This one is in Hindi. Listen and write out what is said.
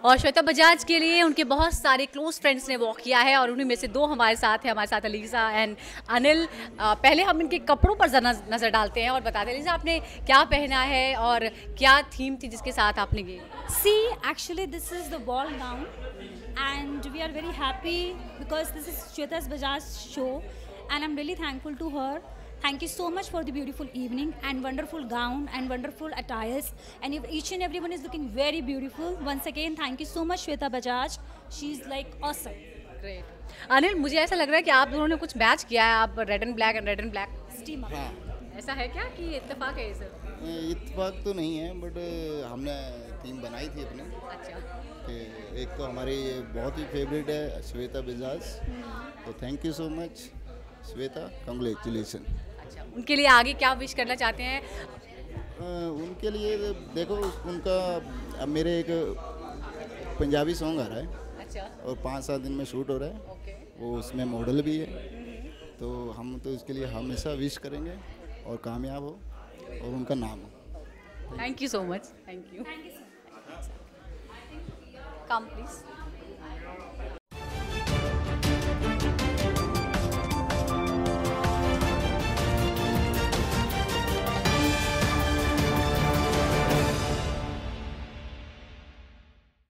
और श्वेता बजाज के लिए उनके बहुत सारे क्लोज फ्रेंड्स ने वॉक किया है और उन्हीं में से दो हमारे साथ हैं, हमारे साथ अलीज़ा एंड अनिल। पहले हम इनके कपड़ों पर नज़र डालते हैं और बताते हैं अलीज़ा आपने क्या पहना है और क्या थीम थी जिसके साथ आपने गए। See, actually this is the ball gown and we are very happy because this is Shweta's Bajaj show and I'm really thankful to her. Thank you so much for the beautiful evening and wonderful gown and wonderful attires and each and everyone is looking very beautiful. Once again, thank you so much Shweta Bajaj. She's like awesome. Great. Anil मुझे ऐसा लग रहा है कि आप दोनों ने कुछ मैच किया है, आप red and black. Steam up. ऐसा है क्या कि इत्तेफाक है ये सब? इत्तेफाक तो नहीं है बट हमने टीम बनाई थी अपने अच्छा। कि एक तो हमारी बहुत ही फेवरेट है श्वेता बजाज, तो thank you so much Shweta, congratulation. अच्छा, उनके लिए आगे क्या विश करना चाहते हैं? उनके लिए देखो उनका अब मेरे एक पंजाबी सॉन्ग आ रहा है अच्छा। और 5-7 दिन में शूट हो रहा है, ओके। वो उसमें मॉडल भी है, तो हम तो इसके लिए हमेशा विश करेंगे और कामयाब हो और उनका नाम हो। Thank you so much. Thank you. Come please.